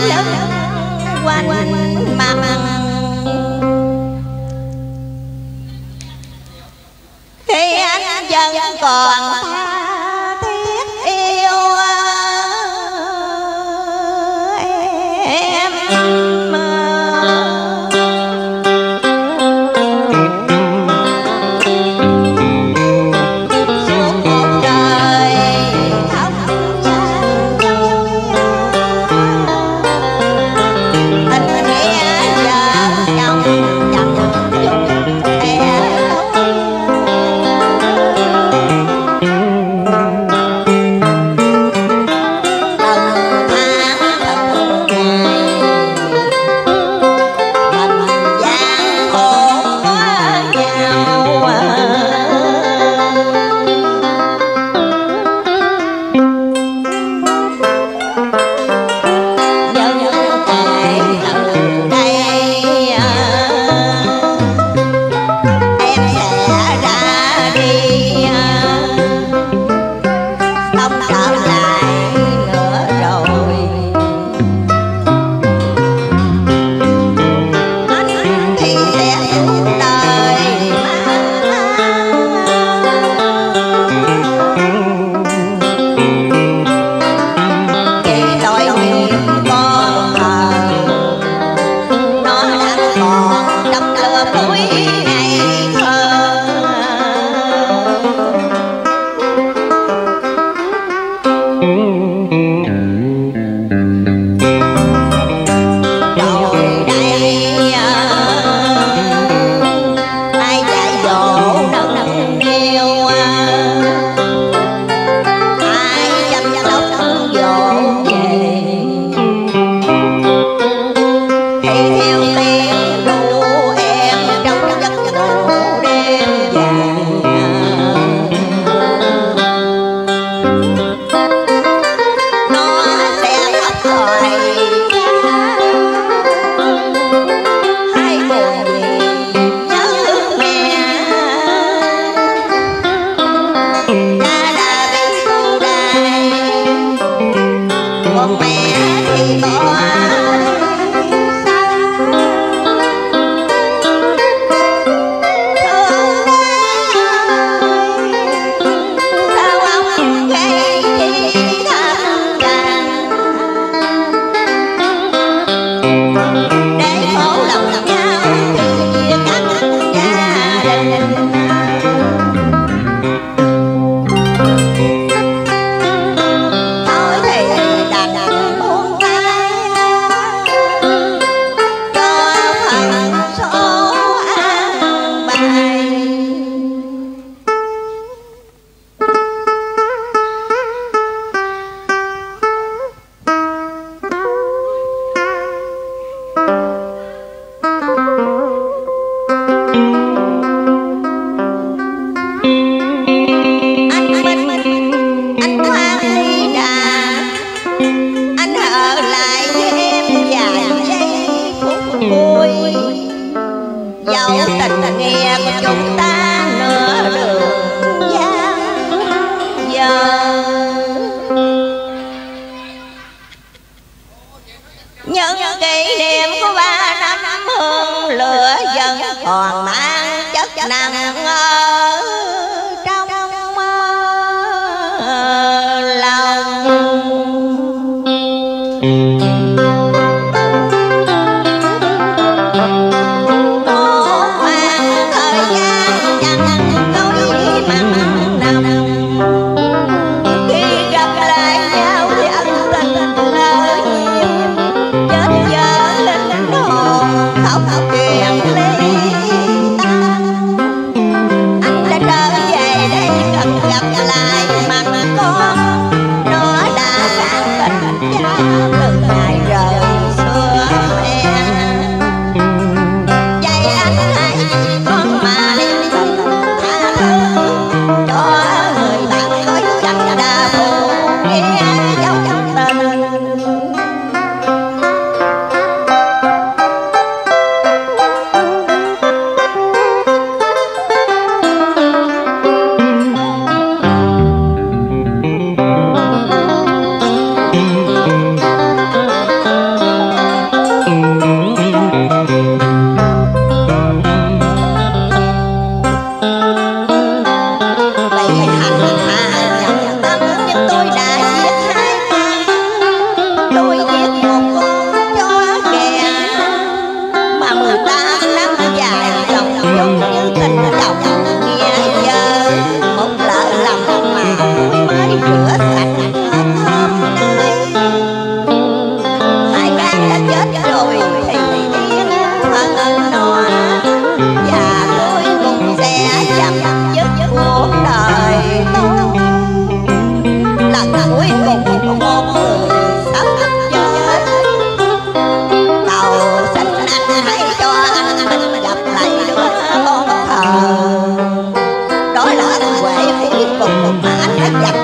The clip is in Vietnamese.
lưng quanh mặt khi anh vẫn còn tha thiết yêu em. Suốt một đời không gian dối, tình nghĩa vợ chồng chẳng chút e. Tình nghĩa của chúng ta nửa đường gian dở, những kỷ niệm của 3 năm hương lửa vẫn còn mang chất nặng ở trong lòng. Lại mặt con nó đã cạn tình cha từ ngày rồi. rồi thì yên nó và tôi cũng sẽ chấm dứt cuộc đời tôi. Lần cuối cùng một người sắp chết, cầu xin anh hãy cho anh gặp lại đứa con thờ. Đó là huệ cuối cùng mà anh đã dành